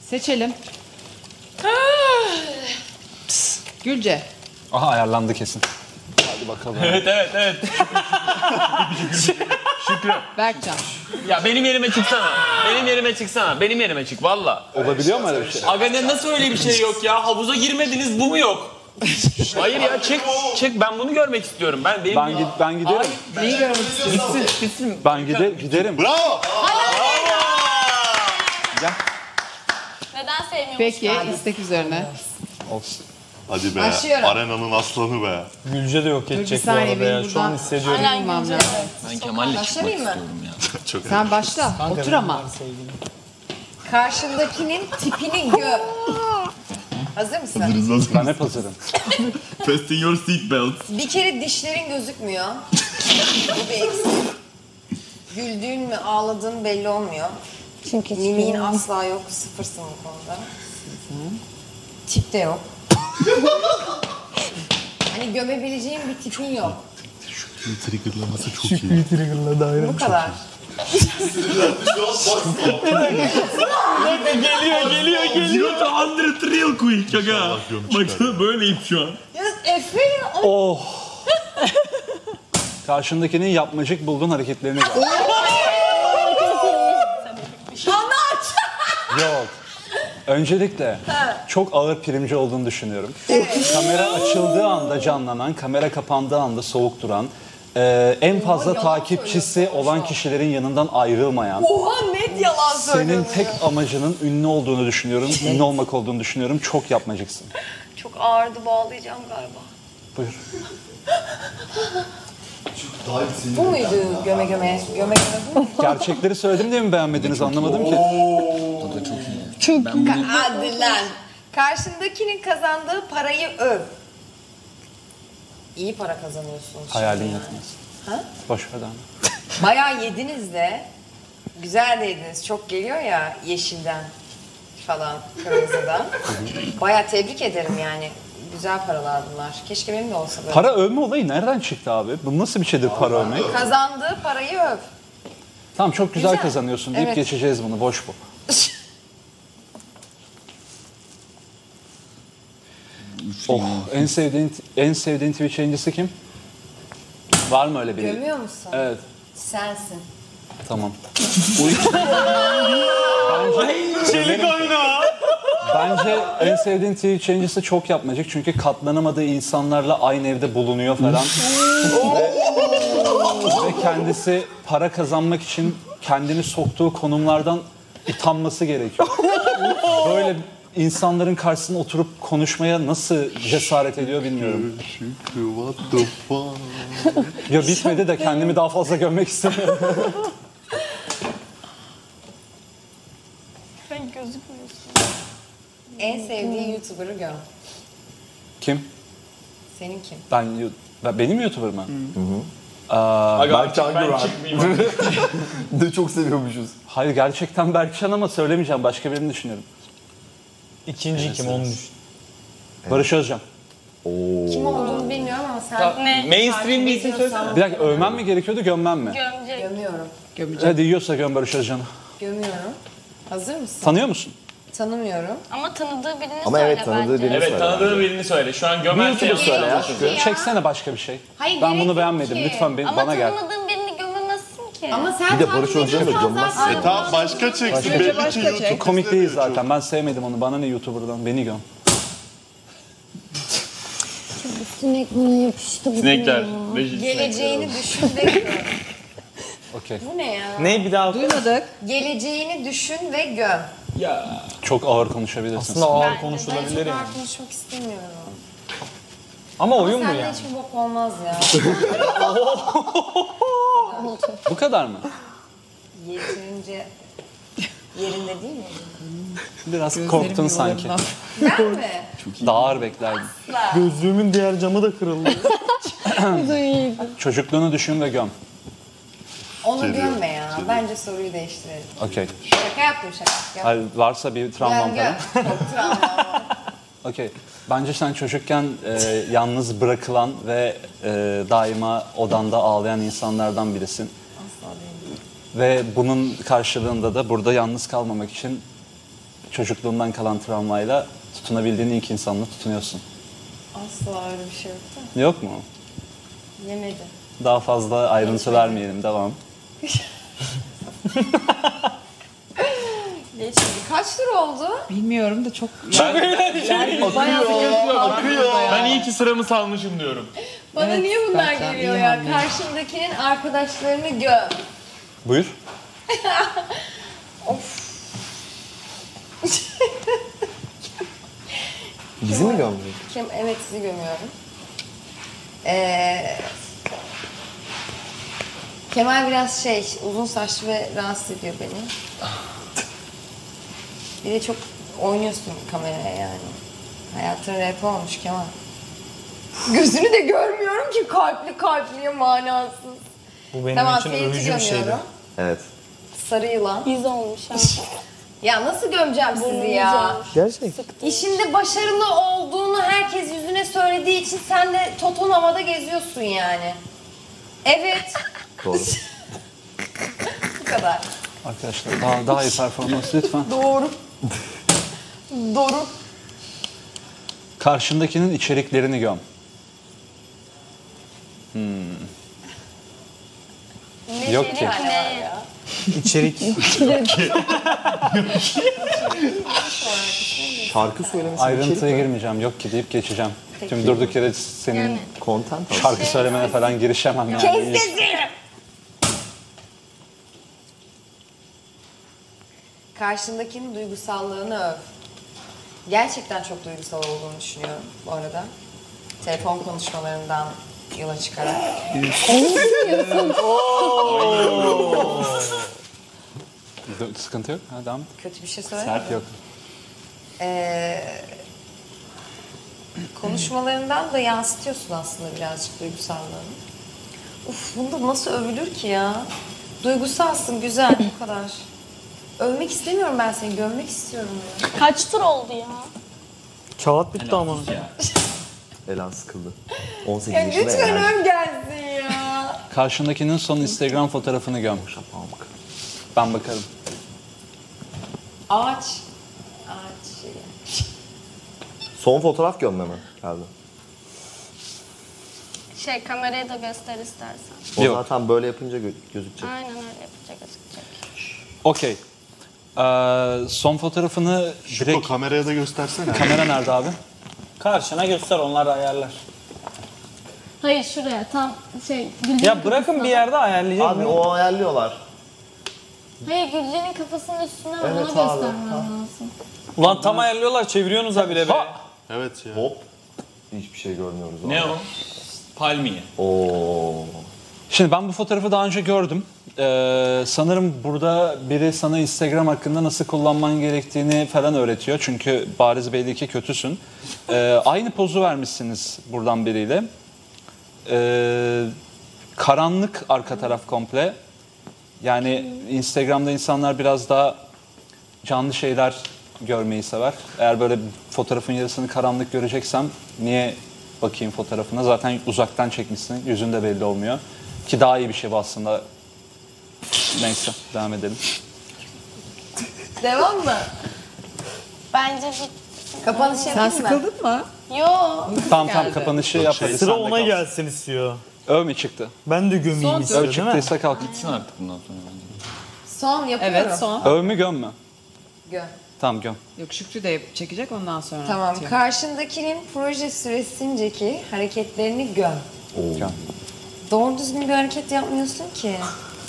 Seçelim. Gülce. Aha ayarlandı kesin. Hadi bakalım. Evet. Şükrü. Berkcan. Ya benim yerime çıksana. Benim yerime çık valla. Olabiliyor mu öyle bir şey? Aga ne nasıl öyle bir şey yok ya? Havuza girmediniz bu mu yok? Hayır ya çık ben bunu görmek istiyorum. Ben giderim. Neyi görmek istiyorsun? Gitsin. Ben giderim. Bravo. Gel. Neden sevmiyormuş? Peki istek üzerine. Olsun. Hadi be. Başlıyorum. Arenanın aslanı be. Gülce de yok bir edecek bu saniye, arada ya. benim Şu an buradan- hissediyorum. Aynen Bilmem Gülce. lazım. Ben Kemal'le çıkmak Başlayayım mı? istiyorum ya. Çok Sen başla. Otur ama. Karşındakinin tipini gör. Hazır mısın? Ben hep hazırım. Fasten your seatbelts. Bir kere dişlerin gözükmüyor. Bu bir eksik. Güldüğün mü ağladığın belli olmuyor. Çünkü Mimiğin asla yok. Sıfırsın bu konuda. Tip de yok. Hani gömebileceğin bir tipin yok. Triggerlaması çok iyi. Trigger'la daire. Bu kadar. Geliyor. 100 real quick aga. Bak böyleyim şu an. Ya Efe ya. Oh. Karşındakinin yapmacık bulduğun hareketlerini gör. Anlaç. Yok. Öncelikle çok ağır primci olduğunu düşünüyorum. Kamera açıldığı anda canlanan, kamera kapandığı anda soğuk duran, en fazla yalan takipçisi söylüyorsun olan şu an. kişilerin yanından ayrılmayan, Oha net yalan senin söylüyorsun. tek amacının ünlü olduğunu düşünüyorum, ünlü olmak olduğunu düşünüyorum. Çok yapmacıksın. Çok ağırdı, bağlayacağım galiba. Buyur. Bu muydu göme göme? Göme göme bu mu? Gerçekleri söyledim diye mi beğenmediniz anlamadım ki. Hadi lan. Karşındakinin kazandığı parayı öv. İyi para kazanıyorsunuz. Hayalin şimdi yetmez. Ha? Boş ver daha. Bayağı yediniz de. Güzel de yediniz. Çok geliyor ya yeşilden falan, kırmızıdan. Bayağı tebrik ederim yani. Güzel paralar bunlar. Keşke benim de olsa böyle. Para övme olayı nereden çıktı abi? Bu nasıl bir şeydir para övmek? Kazandığı parayı öv. Tamam çok güzel, Güzel. kazanıyorsun deyip Evet. geçeceğiz bunu. Boş bu. Oh, en sevdiğin Twitch yayıncısı kim? Var mı öyle biri? Gömüyor musun? Evet, Sensin. tamam. Çelik oyna. Bence en sevdiğin Twitch yayıncısı çok yapmacık çünkü katlanamadığı insanlarla aynı evde bulunuyor falan. ve kendisi para kazanmak için kendini soktuğu konumlardan utanması gerekiyor. Böyle insanların karşısına oturup konuşmaya nasıl cesaret ediyor bilmiyorum. Şükrü what the fuck. Ya bitmedi de kendimi daha fazla gömmek istemiyorum. Sen gözükmüyorsun. En sevdiğin YouTuber'ı göm. Kim? Senin kim? Benim YouTuber mı? Berkcan Ben Güven. çıkmayayım. De çok seviyormuşuz. Hayır gerçekten Berkcan ama söylemeyeceğim. Başka birini düşünüyorum. İkinci kim onu düşün. Barış Özcan. Kim olduğunu bilmiyorum ama sen Ne? Mainstream bir isim söylesene. Bir dakika övmem mi gerekiyordu gömmem mi? Gömecek. gömüyorum. Gömeceğim. Hadi yiyorsa göm Barış Özcan'ı. Gömüyorum. Hazır mısın? Tanıyor musun? Tanımıyorum. Ama tanıdığı birini Ama söyle evet, tanıdığı bence. birini Evet söyle. tanıdığın birini söyle. Şu an gömerse YouTuber söyle ya. yapacağım. Çeksene başka bir şey. Hayır, Ben gerek bunu yok beğenmedim. ki. Lütfen Ama bana gel. tanımadığın birini gömemezsin ki. Ama sen Bir de Barış takip Özcan'ı da ediyorsan gömmez. zaten- Tamam başka çeksin. Belli ki başka YouTube çek. Komik değil izlemiyor zaten. Ben sevmedim onu. Bana ne YouTuber'dan? Beni göm. Sinek bana yapıştı. Sinekler. Geleceğini düşün ve gör. Okey. Bu ne ya? Ne bir daha? Duymadık. Geleceğini düşün ve göm. Ya. Çok ağır konuşabilirsin. Aslında ağır Bence. konuşulabilir Ben çok yani. ağır konuşmak istemiyorum. Ama oyun mu Sende yani? hiçbir bok olmaz ya. Bu kadar mı? Yeterince yerinde değil mi? Biraz korktun sanki. Ben mi? Daha ağır beklerdim. Gözlüğümün diğer camı da kırıldı. Çocukluğunu düşün ve göm. Onu Geliyor, gömme ya. geliyor. Bence soruyu değiştirelim. Okey. Şaka yaptım şaka. Göm. Hayır, varsa bir travman Göm falan. göm. Çok travma var. Okey. Bence sen çocukken yalnız bırakılan ve daima odanda ağlayan insanlardan birisin. Asla değil. Ve bunun karşılığında da burada yalnız kalmamak için çocukluğundan kalan travmayla tutunabildiğin ilk insanla tutunuyorsun. Asla öyle bir şey yoktu. Yok mu? Yemedi. Daha fazla ayrıntı vermeyelim. Devam. Geçmedi. Kaç tur oldu? Bilmiyorum da çok... Ben iyi ki sıramı salmışım diyorum. Bana Evet, niye bunlar zaten geliyor iyi ya? anlıyorum. Karşımdakinin arkadaşlarını göm. Buyur. Bizi mi gömdün? Evet, sizi gömüyorum. Kemal biraz uzun saçlı ve rahatsız ediyor beni. Bir de çok oynuyorsun kameraya yani. Hayatın rap olmuş Kemal. Gözünü de görmüyorum ki kalpli manasız. Bu benim Tamam, için Ferit'i övücü bir şeydi. gömüyorum. Evet. Sarı yılan. İz olmuş ha. Ya nasıl gömeceğim sizi Burnumuz ya? olmuş. Gerçek. İşinde başarılı olduğunu herkes yüzüne söylediği için sen de toton havada geziyorsun yani. Evet. Doğru. Bu kadar. Arkadaşlar daha iyi performans lütfen. Doğru. Doğru. Karşındakinin içeriklerini göm. Yok ki. Ne? İçerik. Şarkı söylemesi Ayrıntıya girmeyeceğim. Yok ki deyip geçeceğim. Şimdi durduk yere senin Yani. Content aslında. şarkı söylemene falan girişemem yani. Kes sesini. Karşındakinin duygusallığını öv. Gerçekten çok duygusal olduğunu düşünüyorum bu arada. Telefon konuşmalarından yola çıkarak. Sıkıntı yok. Ha, devam et. Kötü bir şey söyle. Sert yok. Konuşmalarından da yansıtıyorsun aslında birazcık duygusallığını. Uf, bunda nasıl övülür ki ya? Duygusalsın, güzel, bu kadar. Övmek istemiyorum ben seni, görmek istiyorum ya. Kaç tur oldu ya? Kağıt bitti ama. Elan sıkıldı. 18 Ya yaşında lütfen Elan. öv gelsin ya. Karşındakinin son Instagram fotoğrafını göm. Pamuk. Ben bakarım. Ağaç şeyi. Son fotoğraf gömme mi? Geldi. Kameraya da göster istersen. O Yok. zaten böyle yapınca gözükecek. Aynen öyle yapacak gözükecek. Okey. Son fotoğrafını direkt... kameraya da göstersene. Kamera nerede abi? Karşına göster, onlar ayarlar. Hayır şuraya tam Gülce'nin Ya bırakın kafasına. bir yerde ayarlayacak. Abi o ayarlıyorlar. Hayır Gülce'nin kafasının üstüne Evet onu abi, göstermem ha. lazım. Ulan tam ayarlıyorlar, çeviriyorsunuz habire be. Evet ya. Hop. Hiçbir şey görmüyoruz. Ne o? Palmiye. Oo. Şimdi ben bu fotoğrafı daha önce gördüm. Sanırım burada biri sana Instagram hakkında nasıl kullanman gerektiğini falan öğretiyor. Çünkü bariz belli ki kötüsün. Aynı pozu vermişsiniz buradan biriyle. Karanlık arka taraf komple. Yani Instagram'da insanlar biraz daha canlı şeyler görmeyi sever. Eğer böyle fotoğrafın yarısını karanlık göreceksem niye bakayım fotoğrafına? Zaten uzaktan çekmişsin. Yüzün de belli olmuyor. Ki daha iyi bir şey bu aslında. Neyse devam edelim. Devam mı? Bence bir... Kapanış Sen yapayım mı? sıkıldın mı? Yo. Tamam geldi. kapanışı yaparız. Sıra Sen de ona kal. gelsin istiyor. Öv mü çıktı? Ben de gömeyim Son istiyor Öv değil mi? çıktıysa kalk. Gitsin artık bundan sonra bence. Son yapıyorum. Evet son. Öv mü göm mü? Göm. Tamam göm. Yok Şükrü de çekecek ondan sonra. Tamam. bitiyor. Karşındakinin proje süresindeki hareketlerini göm. Göm. Doğru düzgün bir hareket yapmıyorsun ki.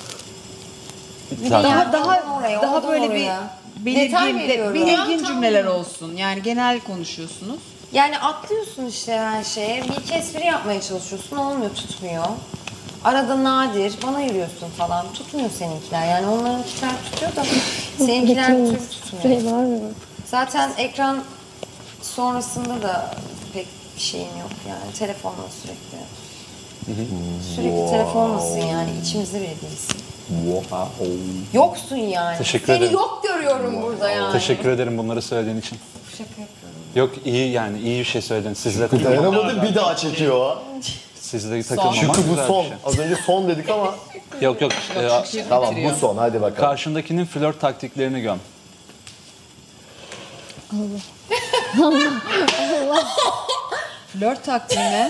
Zaten Daha böyle bir Detay belirgin, veriyorum. belirgin Tamam. cümleler olsun. Yani genel konuşuyorsunuz. Yani atlıyorsun işte her şeye. Bir iki espri yapmaya çalışıyorsun. Olmuyor, tutmuyor. Arada nadir. Bana yürüyorsun falan. Tutmuyor seninkiler. Yani onlarınkiler tutuyor da seninkiler bir türlü tutmuyor. var mı? Zaten ekran sonrasında da pek bir şeyin yok yani. Telefonla sürekli. Sürekli telefonlasın yani. İçimizde bile değilsin. Wow. Yoksun yani. Teşekkür Seni ederim. yok görüyorum burada yani. Teşekkür ederim bunları söylediğin için. Şaka yapıyorum. Yok iyi yani iyi bir şey söyledin. Sizle takılmamak, Dayanamadı bir daha çekiyor. sizle takılmamak Şükrü bu güzel bir son. şey. Az önce son dedik ama. Yok yok. Tamam bu son hadi bakalım. Karşındakinin flört taktiklerini göm. Flört taktiği mi?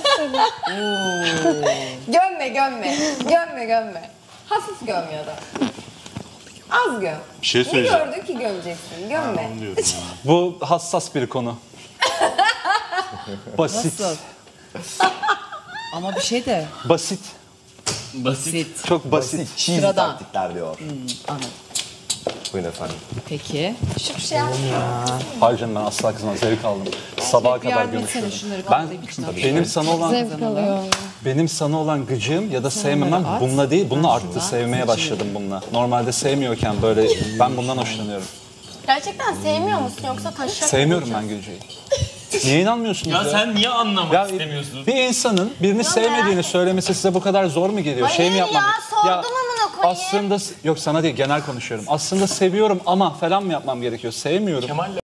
Gömme gömme. Gömme gömme. Hafif göm ya da. Az göm. Bir şey Ne söyleyeceğim. gördün ki gömeceksin? Gömme. Onu diyorum. Bu hassas bir konu. Basit. Nasıl? Ama bir şey de Basit. Basit. Çok basit. Cheesy Sıradan. taktikler diyor. anladım. Buyurun efendim. Peki. Küçük bir şey yap. Hayır canım ben asla kızmam. Zevk aldım. Sabaha Bir kadar yardım etsene görüşüyorum. şunları Ben katlayıp içine benim sana olan kazanalım. benim sana olan gıcığım ya da sevmemem at. bununla değil, bununla Ben arttı. şuradan Sevmeye başladım bununla. Normalde sevmiyorken böyle ben bundan hoşlanıyorum. Gerçekten sevmiyor musun yoksa taşak Sevmiyorum ben Gülce'yi. Niye inanmıyorsunuz ya? Ya sen niye anlamak Ya istemiyorsun? bir insanın birini sevmediğini söylemesi size bu kadar zor mu geliyor? Hayır mi ya, yapmam? sordum amına koyayım. Aslında yok sana değil genel konuşuyorum. Aslında seviyorum ama falan mı yapmam gerekiyor? Sevmiyorum. Kemal'le